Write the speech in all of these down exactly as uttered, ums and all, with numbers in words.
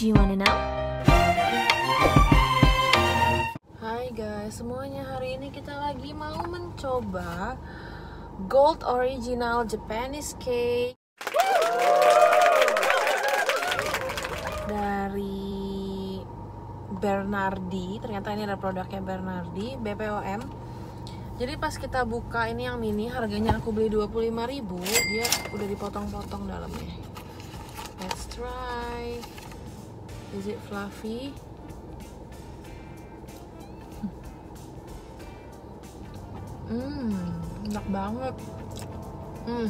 Do you wanna know? Hai guys semuanya, hari ini kita lagi mau mencoba Gold Original Japanese Cake dari Bernardi. Ternyata ini ada produknya Bernardi, B P O M. Jadi pas kita buka ini yang mini, harganya aku beli dua puluh lima ribu, dia udah dipotong-potong dalamnya. Let's try. Is it fluffy? Hmm, enak banget. Hmm,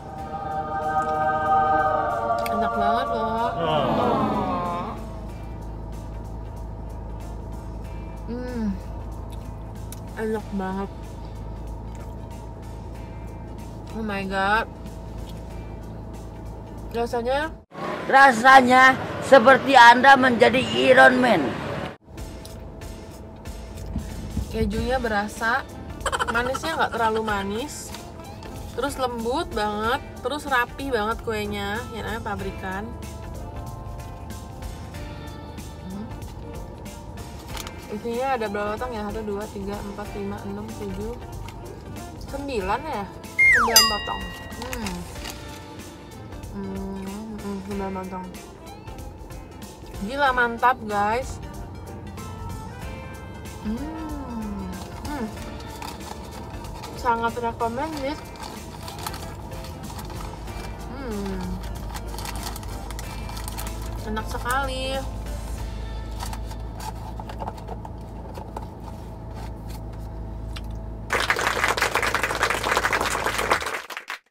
enak banget loh. Oh. Hmm, enak banget. Oh my god. Rasanya Rasanya seperti Anda menjadi Iron Man. kejunya berasa, manisnya nggak terlalu manis, terus lembut banget, terus rapi banget kuenya, yang namanya pabrikan. Hmm. Isinya ada berapa potong ya? Ada dua, tiga, empat, lima, enam, tujuh, sembilan ya? Sembilan potong. Hmm. Hmm, hmm, sembilan potong. Gila mantap guys. Hmm, hmm. Sangat recommended. Hmm, enak sekali.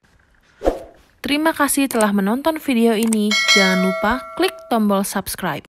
Terima kasih telah menonton video ini. Jangan lupa klik tombol subscribe.